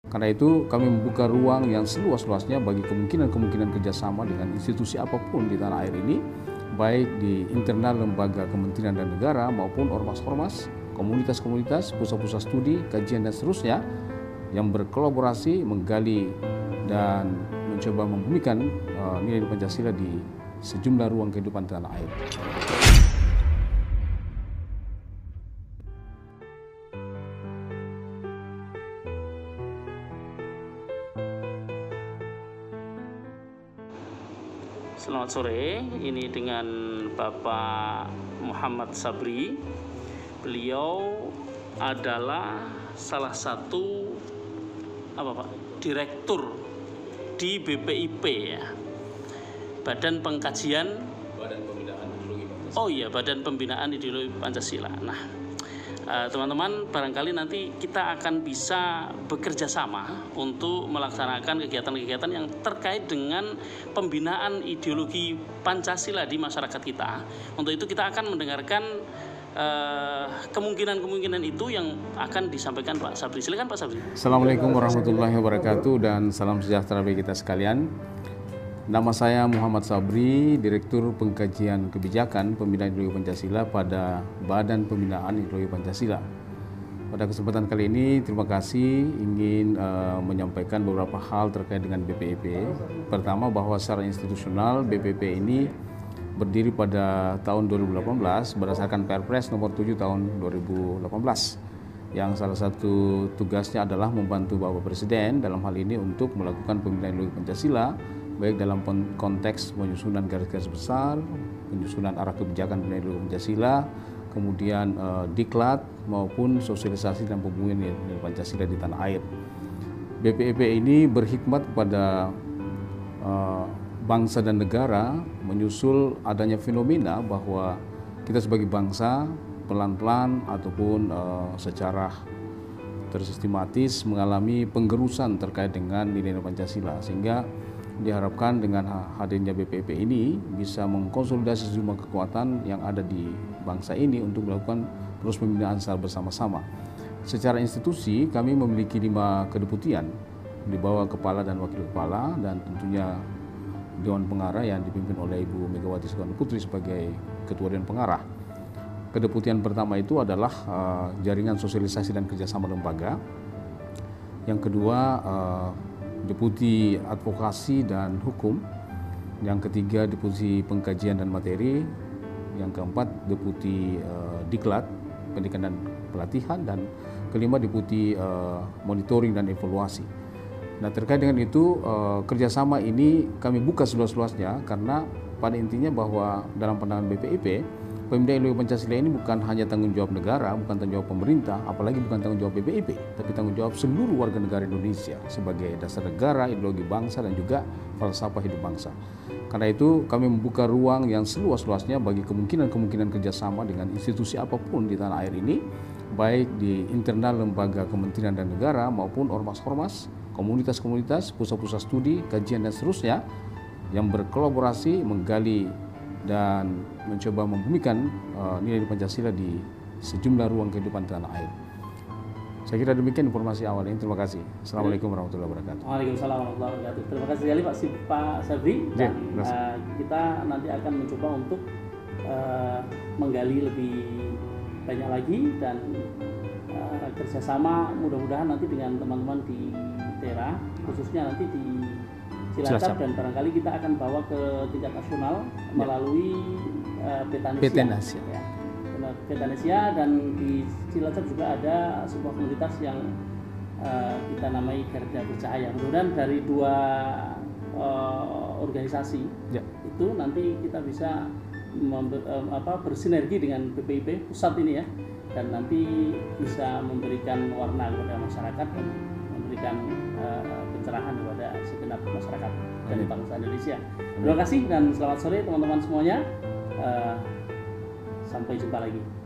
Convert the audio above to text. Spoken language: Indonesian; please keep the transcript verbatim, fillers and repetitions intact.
Karena itu kami membuka ruang yang seluas-luasnya bagi kemungkinan-kemungkinan kerjasama dengan institusi apapun di tanah air ini, baik di internal lembaga kementerian dan negara maupun ormas-ormas, komunitas-komunitas, pusat-pusat studi, kajian dan seterusnya yang berkolaborasi menggali dan mencoba membumikan uh, nilai Pancasila di sejumlah ruang kehidupan tanah air. Selamat sore, ini dengan Bapak Muhammad Sabri. Beliau adalah salah satu apa Pak, direktur di B P I P ya. Badan Pengkajian Badan Pembinaan Ideologi Pancasila. Oh iya, Badan Pembinaan Ideologi Pancasila. Nah, teman-teman, barangkali nanti kita akan bisa bekerja sama untuk melaksanakan kegiatan-kegiatan yang terkait dengan pembinaan ideologi Pancasila di masyarakat kita. Untuk itu kita akan mendengarkan kemungkinan-kemungkinan uh, itu yang akan disampaikan Pak Sabri. Silakan Pak Sabri. Assalamualaikum warahmatullahi wabarakatuh dan salam sejahtera bagi kita sekalian. Nama saya Muhammad Sabri, Direktur Pengkajian Kebijakan Pembinaan Ideologi Pancasila pada Badan Pembinaan Ideologi Pancasila. Pada kesempatan kali ini, terima kasih ingin uh, menyampaikan beberapa hal terkait dengan B P I P. Pertama, bahwa secara institusional B P I P ini berdiri pada tahun dua ribu delapan belas berdasarkan Perpres nomor tujuh tahun dua ribu delapan belas. Yang salah satu tugasnya adalah membantu Bapak Presiden dalam hal ini untuk melakukan pembinaan ideologi Pancasila, baik dalam konteks penyusunan garis-garis besar, penyusunan arah kebijakan pembinaan ideologi Pancasila, kemudian eh, diklat maupun sosialisasi dan pembumian nilai Pancasila di tanah air. B P I P ini berhikmat kepada eh, bangsa dan negara menyusul adanya fenomena bahwa kita sebagai bangsa pelan-pelan ataupun uh, secara tersistematis mengalami penggerusan terkait dengan nilai Pancasila, sehingga diharapkan dengan hadirnya B P I P ini bisa mengkonsolidasi sejumlah kekuatan yang ada di bangsa ini untuk melakukan terus pembinaan secara bersama-sama. Secara institusi kami memiliki lima kedeputian di bawah kepala dan wakil kepala, dan tentunya Dewan Pengarah yang dipimpin oleh Ibu Megawati Soekarno Putri sebagai Ketua Dewan Pengarah. Kedeputian pertama itu adalah uh, jaringan sosialisasi dan kerjasama lembaga. Yang kedua, uh, Deputi Advokasi dan Hukum. Yang ketiga, Deputi Pengkajian dan Materi. Yang keempat, Deputi uh, Diklat, Pendidikan dan Pelatihan. Dan kelima, Deputi uh, Monitoring dan Evaluasi. Nah, terkait dengan itu, uh, kerjasama ini kami buka seluas-luasnya karena pada intinya bahwa dalam pandangan B P I P, pembinaan ideologi Pancasila ini bukan hanya tanggung jawab negara, bukan tanggung jawab pemerintah, apalagi bukan tanggung jawab B P I P, tapi tanggung jawab seluruh warga negara Indonesia sebagai dasar negara, ideologi bangsa, dan juga falsafah hidup bangsa. Karena itu kami membuka ruang yang seluas-luasnya bagi kemungkinan-kemungkinan kerjasama dengan institusi apapun di tanah air ini, baik di internal lembaga kementerian dan negara maupun ormas-ormas, komunitas-komunitas, pusat-pusat studi, kajian dan seterusnya yang berkolaborasi menggali dan mencoba membumikan uh, nilai Pancasila di sejumlah ruang kehidupan tanah air. Saya kira demikian informasi awal ini. Terima kasih. Assalamualaikum warahmatullahi wabarakatuh. Waalaikumsalam warahmatullahi wabarakatuh. Terima kasih sekali Pak, Pak Sabri. Dan uh, kita nanti akan mencoba untuk uh, menggali lebih banyak lagi dan uh, kerjasama mudah-mudahan nanti dengan teman-teman di Tera, khususnya nanti di Cilacap, dan barangkali kita akan bawa ke tingkat nasional melalui uh, Petanesia, ya. Petanesia, dan di Cilacap juga ada sebuah komunitas yang uh, kita namai Garda Bercahaya. Mudah-mudahan dari dua uh, organisasi ya, itu nanti kita bisa member, um, apa, bersinergi dengan B P I P pusat ini ya, dan nanti bisa memberikan warna kepada masyarakat dan memberikan uh, pencerahan kepada segenap masyarakat dan bangsa Indonesia. Terima kasih dan selamat sore teman-teman semuanya. Uh, sampai jumpa lagi.